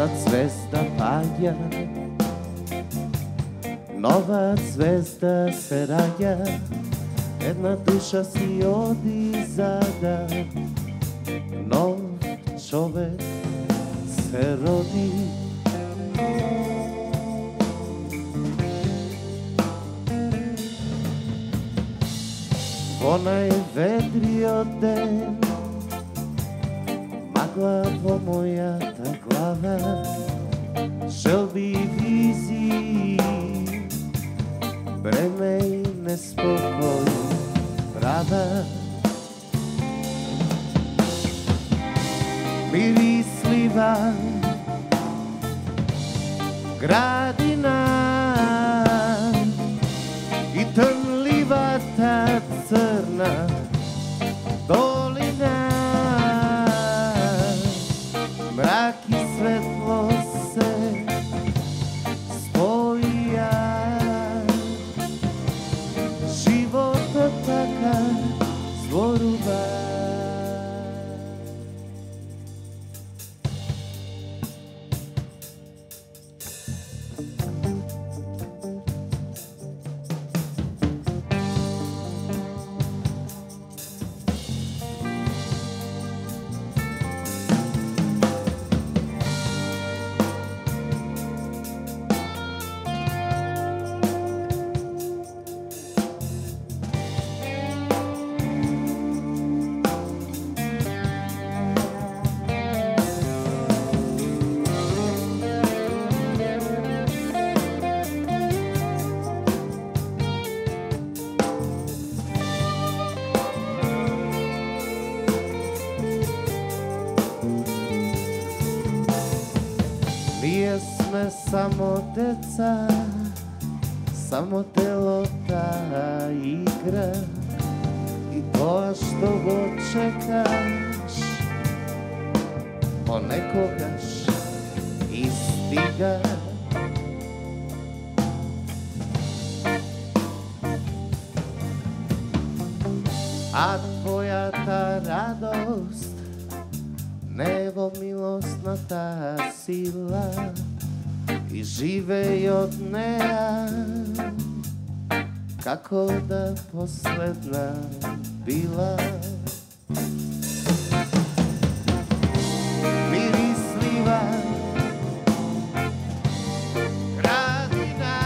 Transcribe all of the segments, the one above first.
Nova zvezda palja, nova zvezda se rađa, jedna duša si odizada, nov čovek se rodi. Onaj vedrio den, magla po moja ta glava, želbi i viziji, breme i nespokoj prava. Mirisliva gradina i trnliva ta crna dolina, mrak i svetlo se spoja, život otaka zvoruva. Nije sme samo deca, samo telo ta igra, i to što god čekaš, ponekogaš i stiga. A tvoja ta radost, nebo milosna ta sila, i žive i od neja, kako da posledna bila. Mirisliva gradina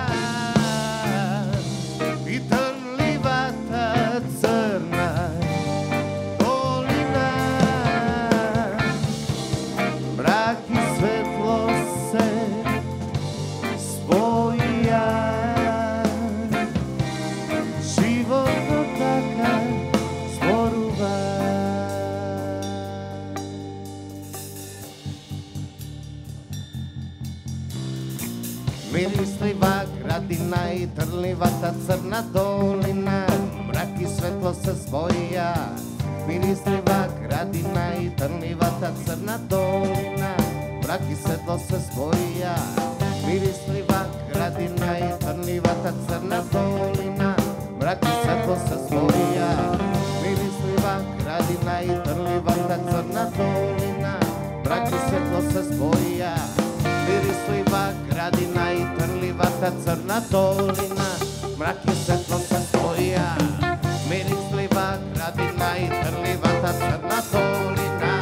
i trnliva ta crna dolina, mrak i svetlo se spoja, život otaka zvoruva. Mirisliva gradina i trnliva ta crna dolina, mrak i svetlo se spoja. Mirisliva gradina i trnliva ta crna dolina, mrak i svetlo se spoja. Mirisliva gradina i trnliva ta crna dolina, mrak i svetlo se spoja. Mirisliva gradina i trnliva ta crna dolina, mrak i svetlo se spoja. Mirisliva gradina i trnliva ta crna dolina, mrak i svetlo se spoja. Mirisliva gradina i trnliva ta crna dolina.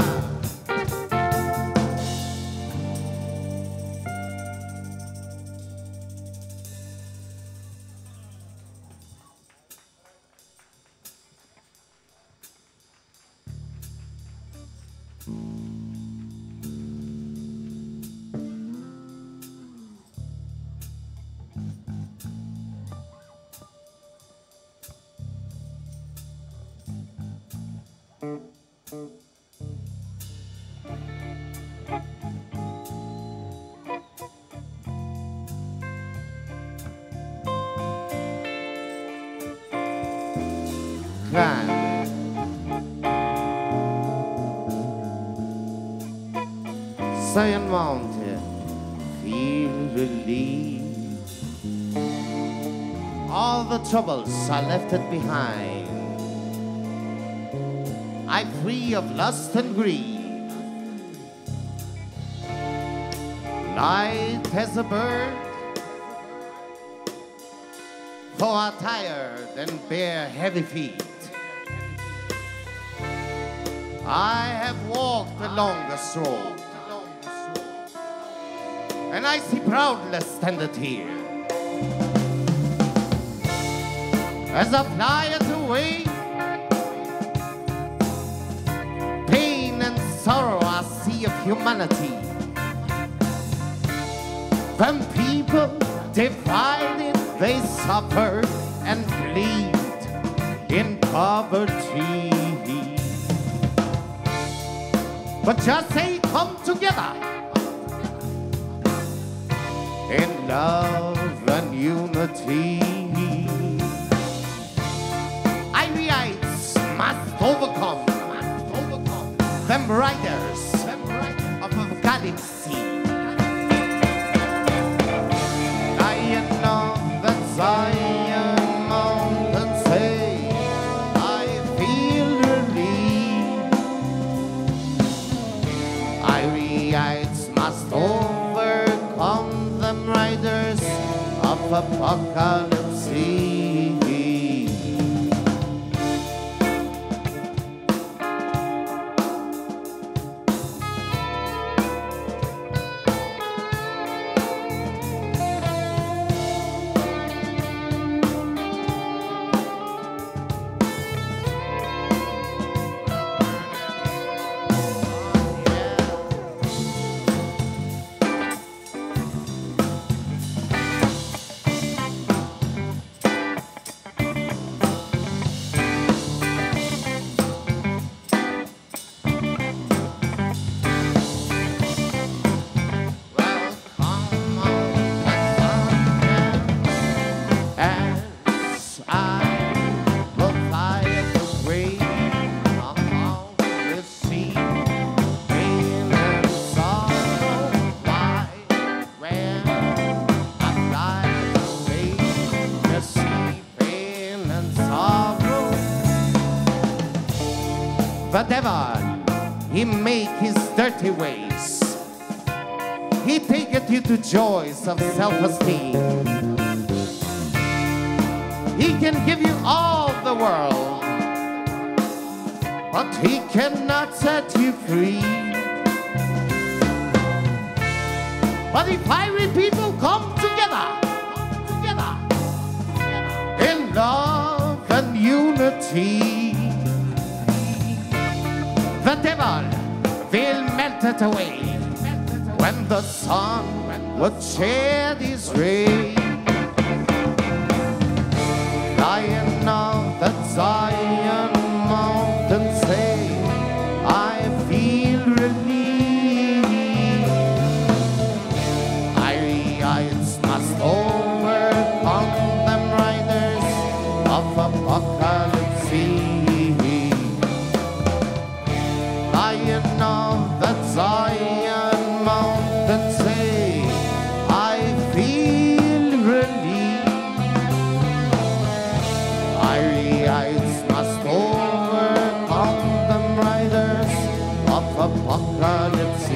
Zion Mountain, feel relief. All the troubles are left behind. I'm free of lust and greed. Light as a bird, though are tired and bear heavy feet. I have walked the longest road, and I see proudly standeth here. As I flieth away, pain and sorrow I see of humanity. When people divided, they suffer and bleed in poverty. But just say, come together in love and unity. Irites must overcome them riders of apocalypse. Lion of the Zion mountain, say, I feel relieved. Irites must overcome them riders of apocalypse. The devil, he make his dirty ways. He taketh you to joys of self-esteem. He can give you all the world, but he cannot set you free. But if fiery people come together in love and unity, the devil will melt it away when the sun would shed his ray. Lion of the Zion mountain, say, I feel relieved. Irites must overcome them riders of apocalypse. Lion of the Zion mountain, say, I feel relieved. Irites must overcome them riders of apocalypse.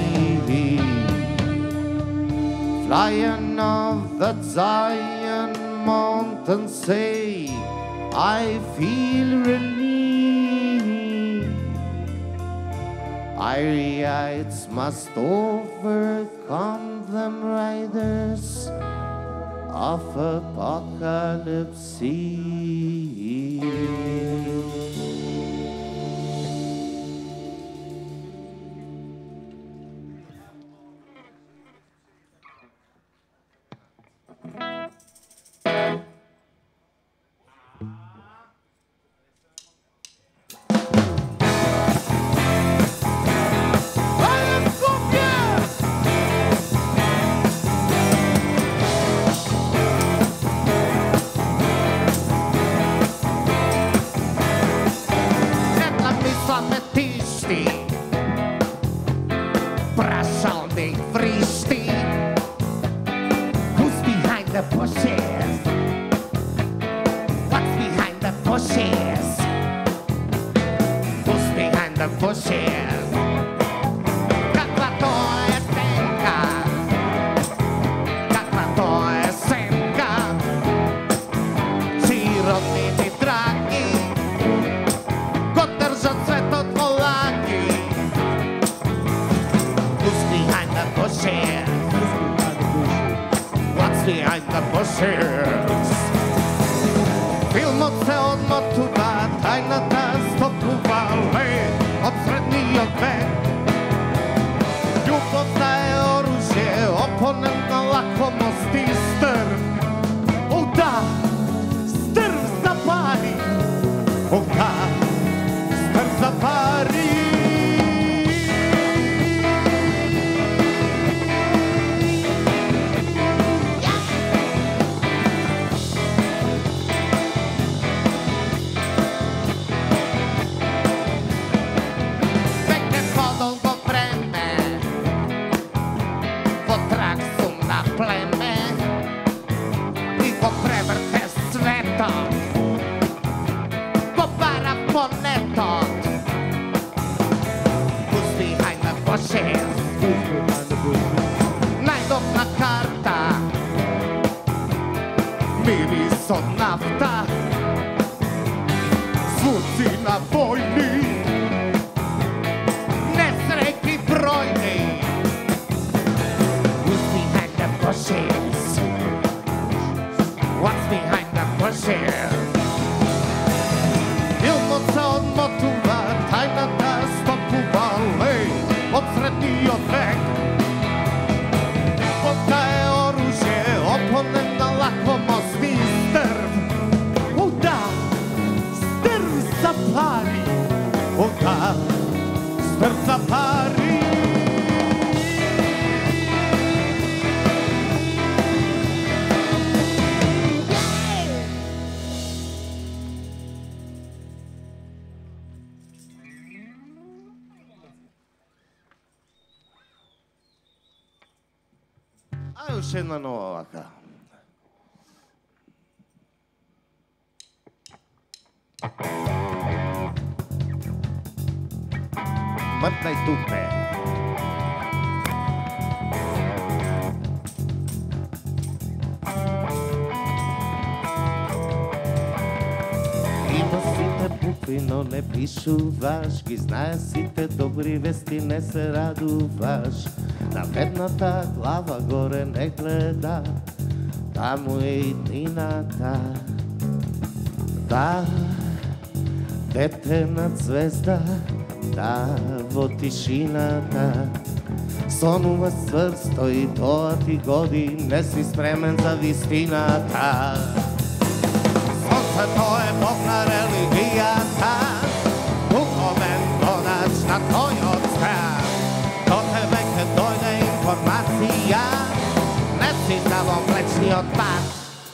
Lion of the Zion mountain, say, I feel relieved. Irites must overcome them riders of apocalypse. bushes. Caclatore stenka behind the bushes. Filmot se odmotuva, tajната stopува лед od srednijeg vek. Ljubovna je oružje, oponentna lakomost i strv. Da, strv zapali, da, strv zapali. Najdobna karta, miris od nafta, zvuci na vojni, nesreći brojni. Who's behind the bushes? What's behind the bushes? Ilmoca od motuva, tajната stopува лед od srednijeg vek. Ljubovna je oružje, oponentna lakomost i strv. Da, strv zapali, da, strv zapali. A još jedna nova ovaka. Mrtne dupe. Ima site bukvi, no ne pišuvaš, gi znaje site dobri vesti, ne se raduvaš. Navednata glava gore ne gleda, tamo je i tinata. Da, detena zvezda, da, vo tišinata. Sonuva svrsto i to ti godi, ne si spremen za vistinata. Sonce to je bogna religijata, duhoven konač na tvoj odstrah. Do tebe kad dojde informacija, ne si samo mlečni otpad.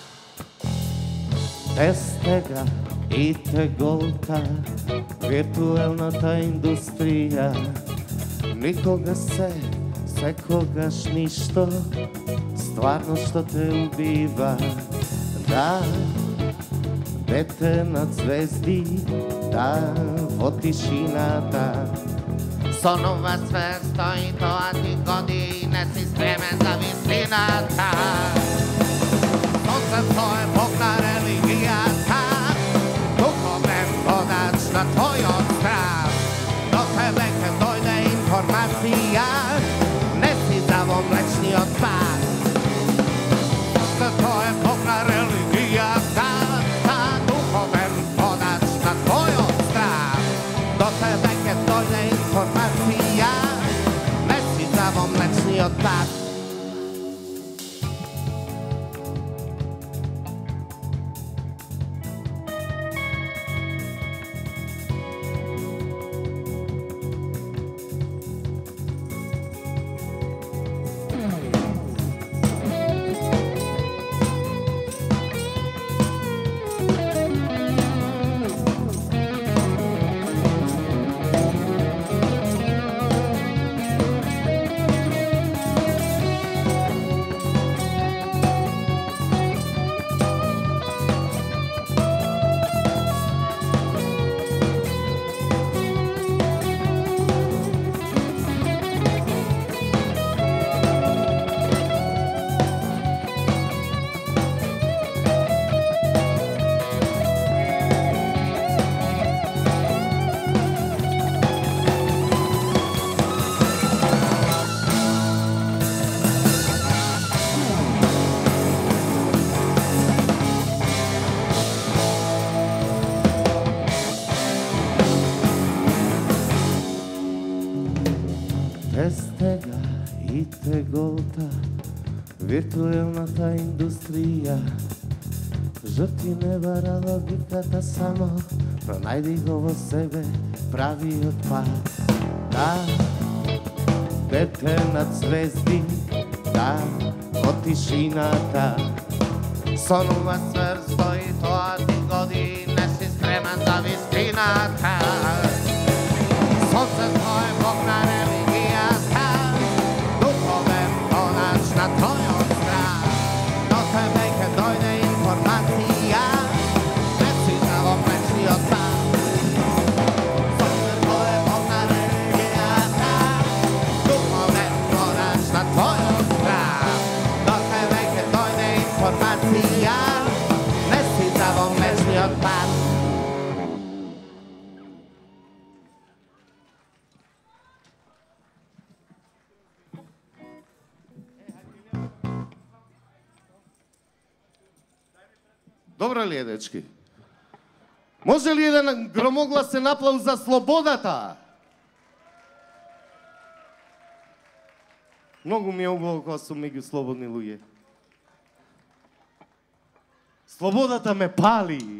Testega i tegolka, virtuelna ta industrija. Nikoga se, sekogaš ništo, stvarno što te ubiva. Da, dete na zvezdi, da, vo tišinata. Sonova sve stoji, to a ti godi, ne si spremen za vislinata. Sonce to je bogna religijata, duhoven vodač na tvoj odstrah. Do tebe kad dojde informacija, ne si zavo mlečni otpad. Sonce to je bogna religijata, duhoven vodač na tvoj odstrah. Do tebe kad dojde informacija, ne si zavo mlečni otpad. slobodata, virtuelната индустрија. Жртви не бара логиката само, пронајди го во себе правиот пат. Да, дете над звезди, да, во тишината. Сонува цврсто и тоа ти годи, не си спремен за вистината. Сонцето е Бог на религијата, духовен тонач на тојот страх. До тебе ќе дојде информација, не си во мечниот сан. Сонцето е Бог на религијата, духовен тонач на тојот страх. До тебе ќе дојде информација, не си во мечниот сан. Добро ли е, дечки? Може ли еден громогласен аплауз за слободата? Многу ми е убаво кога сум меѓу слободни луѓе. Слободата ме пали.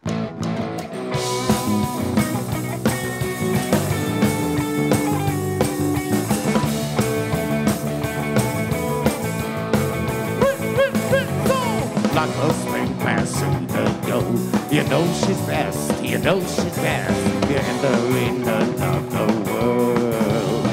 Like a spring passing the door, you know she's best, you know she's best. You're entering another world.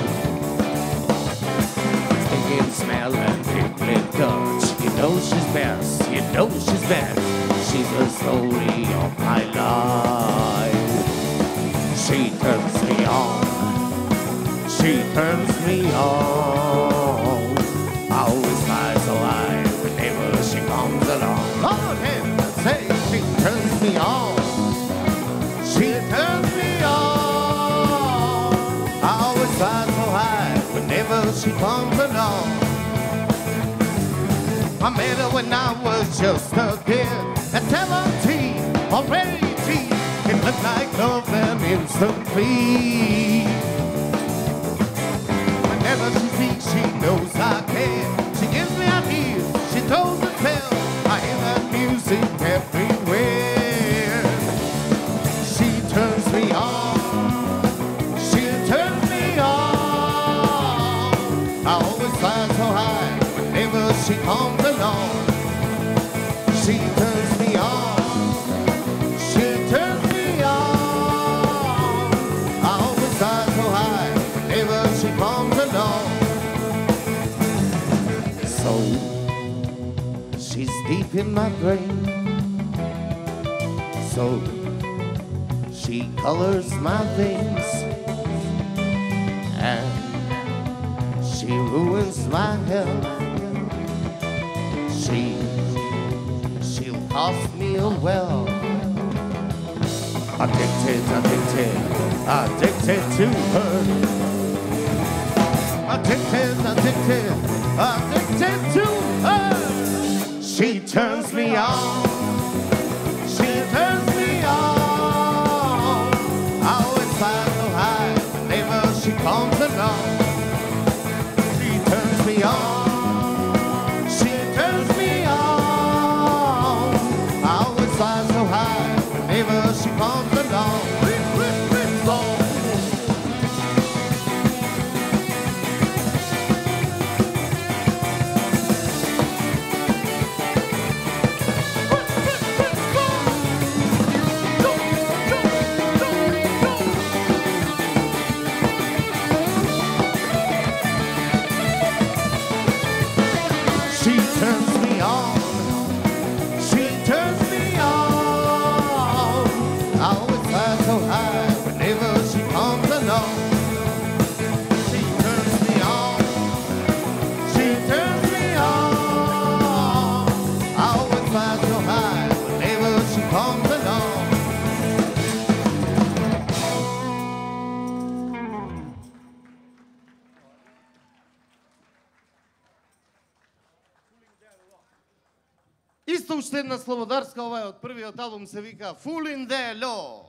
Stinking smell and tickling touch, you know she's best, you know she's best. She's the story of my life. She turns me on, she turns me on. I always fly so high whenever she comes along. Lord heaven, say she turns me on. She turns me on. I always fly so high whenever she comes along. I met her when I was just a kid at 17, already deep. It looked like love then instantly. Whenever she speaks, she knows I care. She gives me ideas, she throws a tell. I hear that music everywhere. She turns me on, she turns me on. I always fly so high whenever she comes along. She turns me on, she turns me on. I always fly so high whenever she comes along. So she's deep in my brain, so she colors my veins, and she ruins my health. She'll cost me a well. Addicted, addicted, addicted to her. Addicted, addicted, addicted to her. She turns me on, she turns me on. I always fly so high whenever she comes along. She turns me on, she turns me on. I always fly so high whenever she comes along. She turns me on, she turns me on. I always fly so high whenever she comes along. She turns me on, she turns me on. I always fly so high whenever she comes along. Исто уште една слободарска, ова е од првиот албум, се вика Fooling the Law.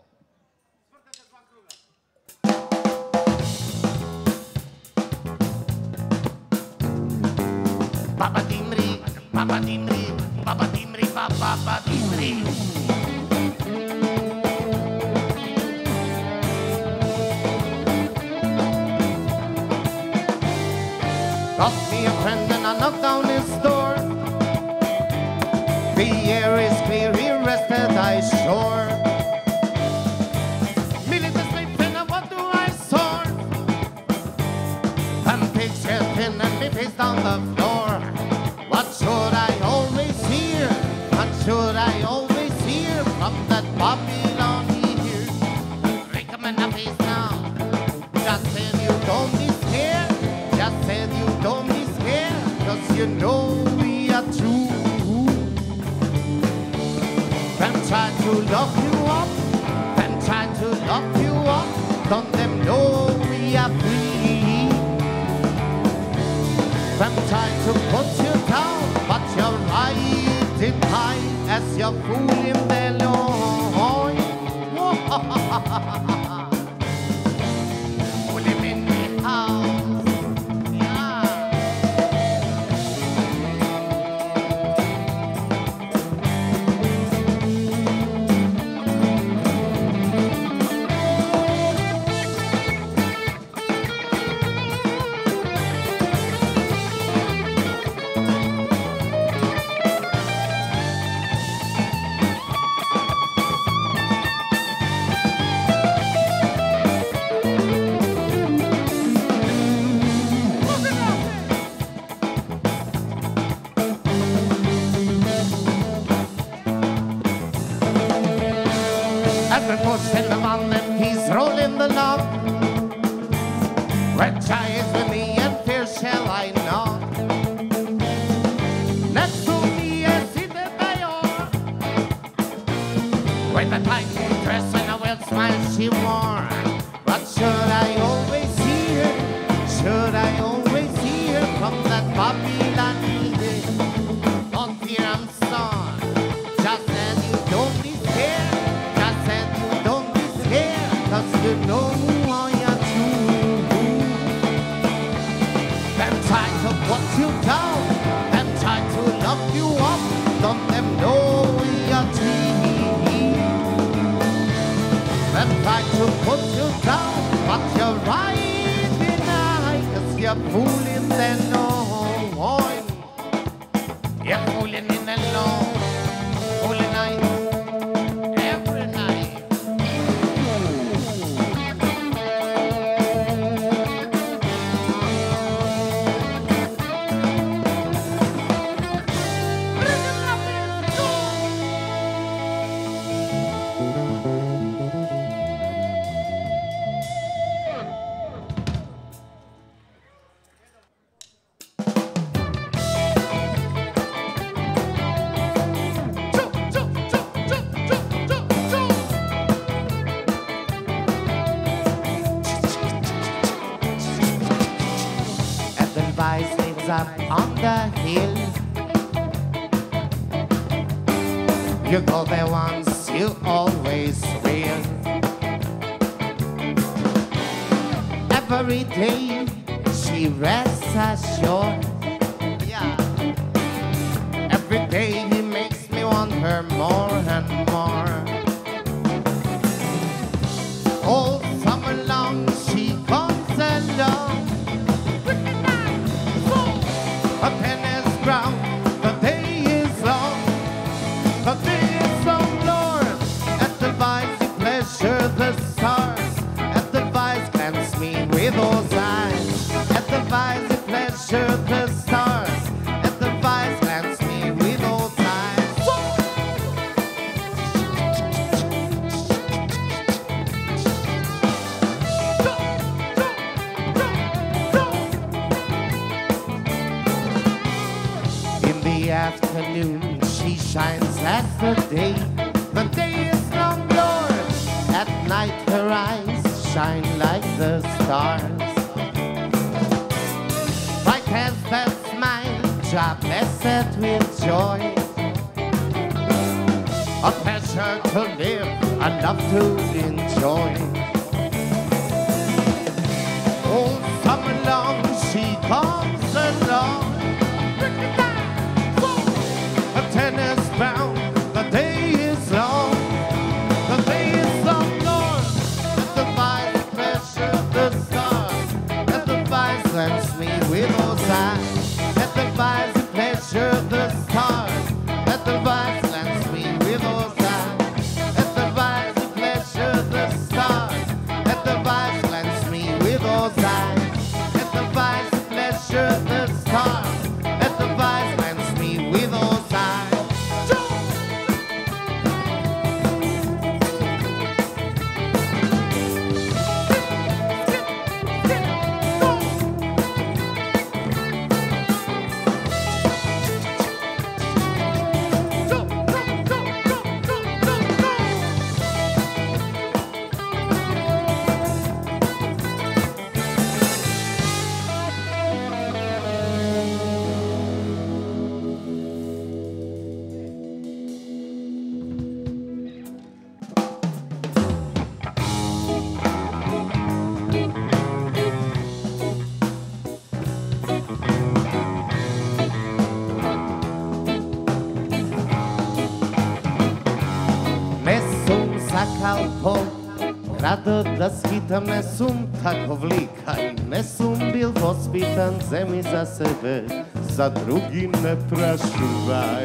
Baba Dimri, Baba Dimri, Baba Dimri, Baba Dimri. Got me a friend and I knocked down his door. The air is clear, he rested, I sure. Millions sleep and what do I soar? And pigs get thin and me face down the floor. What should I always hear? What should I always hear from that Babylon here? Recommend a face now. Just said you don't be scared. Just said you don't be scared. Cause you know we are true. Them try to lock you up. Them try to lock you up. Don't them know we are free. Them try to put you down, but you're riding high as you're fooling their loin. Pull him in the house, yeah. Every push in the one and he's rolling the log. Red giant with me and fear shall I not. Next to me is in the Bayor, with the tiny dress and a well smile she wore. What should I always hear? Should I always hear from that Babylon here? Don't fear, I'm son. Just as you don't be scared. Cause you know I am true. Them try to put you down, them try to lock you up. Don't them know we are free. Them try to put you down, but you're right denied. Cause you're fooling them no. You're fooling in the law. Fooling night. Edelweiss lives up on the hill. You go there once, you always will. Every day she rests assured. Yeah. Every day he makes me want her more and more. All summer long she comes along. A pen is brown, the day is long. The day is long, Lord. Edelweiss, you pleasure the stars. Edelweiss glance me with those eyes. Edelweiss, you pleasure the stars. Edelweiss glance me with those eyes. In the afternoon, she shines as the day. The day is long, Lord. At night, her eyes shine like the stars. Bright as the smile, job blessed with joy. A pleasure to live, a love to enjoy. All summer long, she comes along. lopov, rado da skitam, ne sum takov lika i ne sum bil vospitan zemlji za sebe, za drugi ne prašuvaj.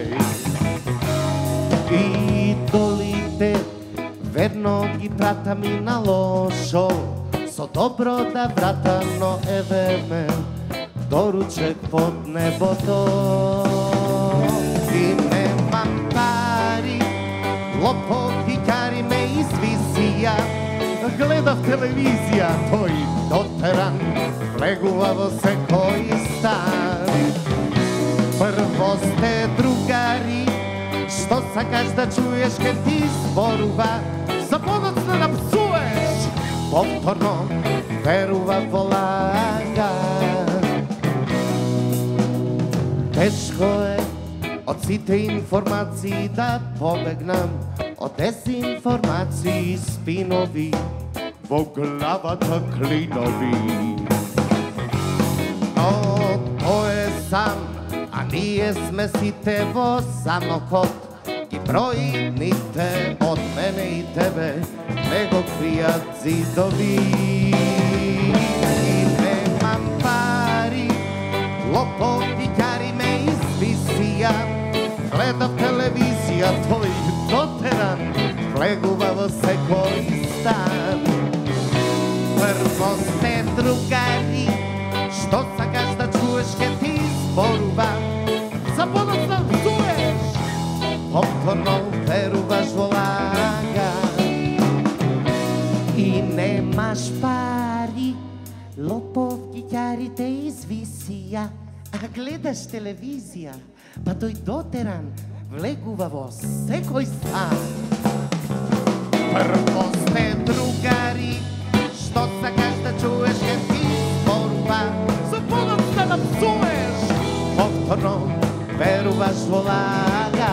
I dolite vernog i brata mi na lošo, so dobro da vrata no eve me doruček pod nebo to. I nemam pari, lopov vikari me izvisija, gledav televizija, to i doteran, leguvavo se koji stan. Prvo ste drugari, što sakaš da čuješ kad ti zboruva, za ponocno nam psuješ, povtorno veruva volaga. Teško je od site informaciji da pobegnam, od dezinformaciji spinovi, vo glavata klinovi. No, to je san, a nije smesite vo samo kot i broji nite od mene i tebe, nego krijat zidovi. I nemam pari, lopov vikari me izvisija, gledav televizija, to i doteran, leguvavo se koji stan. Prvo ste drugari, što sakaš da čuješ kad ti zboruva, za ponoć nam psuješ, povtorno veruvaš volaga. I nemaš pari, lopov kitjari te izvisija, a gledaš televizija, pa to i doteran, vleguvavo se koji stan. Prvo ste drugari, što sakaš da čuješ kad ti zboruva, za ponoć da nam psuješ, povtorno veruvaš volaga.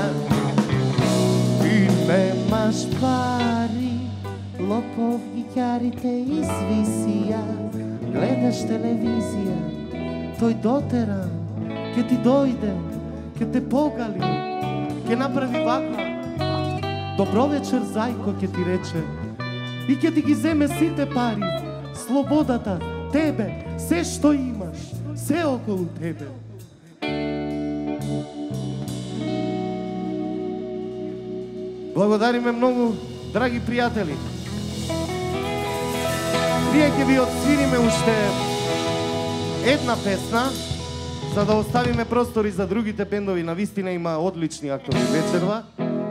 I nemaš pari, lopov kitjari te izvisija, gledaš televizija, to i doteran, ke ti dojde, ke te pogali, ke napravi vaka, dobro večer zajko ke ti reče, i ke ti gi zeme site pari, slobodata, tebe, sve što imaš, sve okolo tebe. Благодариме многу, драги пријатели. Прije ќе ви отсвириме уште една песна, за да оставиме простори за другите бендови. Навистина има одлични актори вечерва.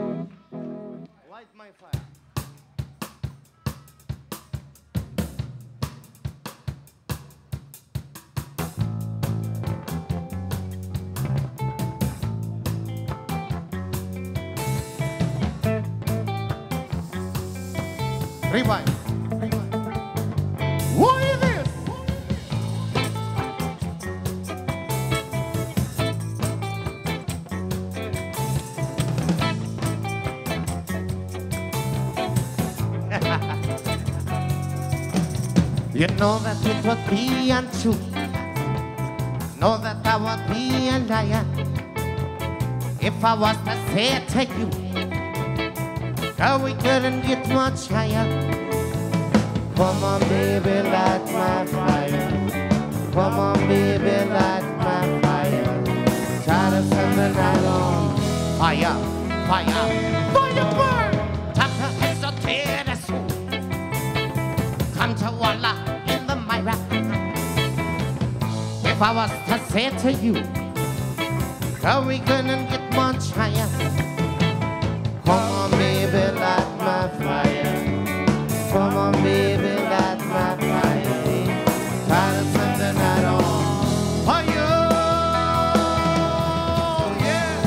Rewind. What is this? You know that it would be untrue. Know that I would be a liar if I was to say it to you. How we couldn't get much higher. Come on, baby, light my fire. Come on, baby, light my fire. Try to send the night on. Fire, fire, fire, burn. Tata hesitate as soon. Come to Walla in the Myra. If I was to say to you, how we couldn't get much higher. Come on, baby, light my fire. Come on, baby, light my fire. Try to send the night on fire. Yeah.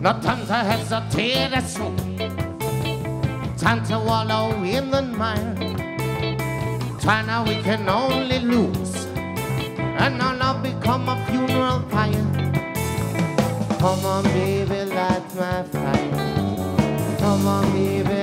No time to hesitate, it's true. Time to wallow in the mire. Try now, we can only lose. And now become a funeral pyre. Come on, baby, light my fire. Come on, baby.